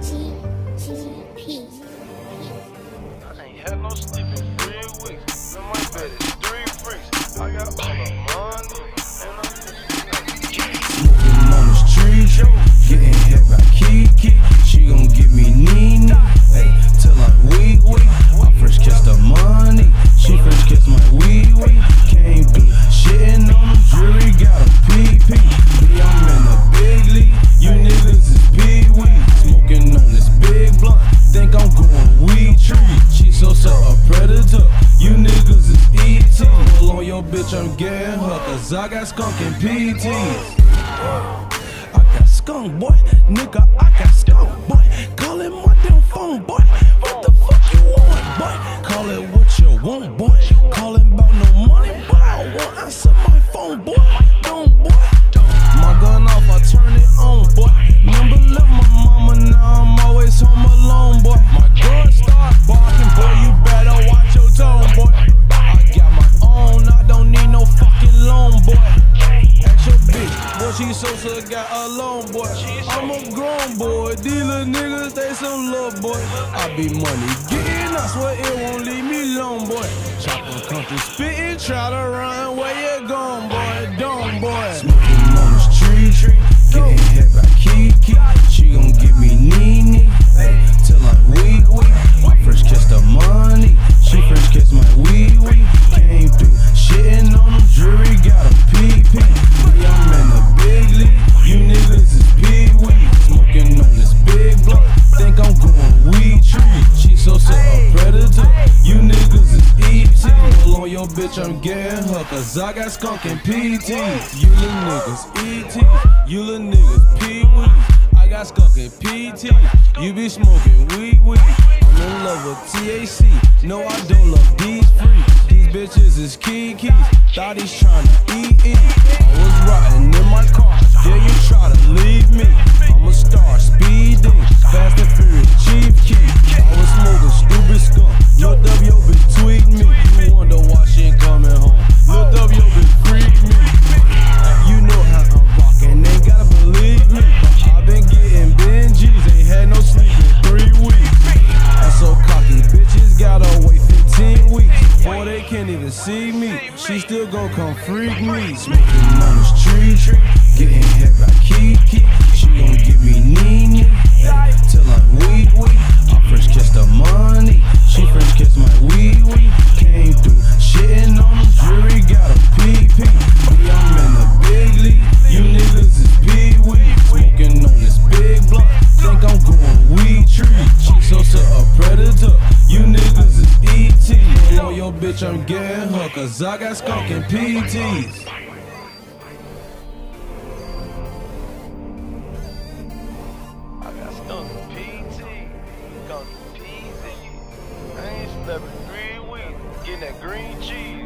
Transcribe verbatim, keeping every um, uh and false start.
G G P. I ain't had no sleep in three weeks. Now my bed is three freaks. I got all the money, and I'm Smoking on the street, getting hit by Kiki. She gon' give me Nene, ay, till I'm weak, weak. I first kissed the money, she first kissed my wee wee. Came through, shitting on them jury, got a P P. Me, I'm in the big league, you niggas is pee wee. Smoking on this big blunt, think I'm going weed tree. She so so a predator, you niggas is E T. Pull on your bitch, I'm getting her, cause I got skunk and P Ts. I got skunk, boy, nigga, I got skunk, boy. Call it my damn phone, boy. What the fuck you want, boy? Call it what you want, boy. Call it about no money, boy. I won't answer my phone, boy. Don't, boy. My gun off, I turn it on, boy. Remember, left my mama, now I'm always home alone, boy. My gun start barking, boy. You better watch your tone, boy. I got my own, I don't need no fucking loan, boy. Ask your bitch, boy, she so so got a loan, boy. I'm a grown boy, these little niggas, they some love, boy. I be money getting, I swear it won't leave me alone, boy. Chopper country spitting, try to run, where you going, boy? Don't, boy. Smoking on the street, getting hit by Kiki. She gon' give me Nene, ay, till I'm weak, weak. I first kissed the money, she first kissed my wee wee. Came through, shitting on them jury, got a P P. Me, I'm in the big league, you niggas is pee wee. Smoking on this big blunt, think I'm going weed tree. She so so a predator, you niggas is E T. Pull on your bitch, I'm getting her, cause I got skunk and P Ts. You little niggas E T, you little niggas pee wee. I got skunk and P T, you be smoking weed weed. I'm in love with T H C, no I don't love these free. These bitches is Kiki, thought he's trying to eat eat. I was riding in my car, yeah you try to leave me. I'm a star, speeding, fast and furious, chief key. I was smoking stupid skunk, Lil W bitch tweet me. You wonder why she ain't coming home, Lil W bitch freak me. You know how I'm rockin', ain't gotta believe me. I've been getting Benjis, ain't had no sleep in three weeks. I'm so cocky, bitches gotta wait fifteen weeks before they can't even see me. She still gon' come freak me. Smoking on the street, getting hit by Kiki. She gon' give me Nene, ay, till I'm weak, weak. I first kissed the money, she first kissed my wee wee. Came through, shitting on them jury, got a P P. Me, I'm in the big league, you niggas is pee wee. Smoking on this big blunt, think I'm going weed tree. She so so a predator, you niggas is E T. Pull on your bitch, I'm getting her, cause I got skunk and P Ts. I got skunk and P T, skunk and P T. I ain't slept in three weeks, getting that green cheese.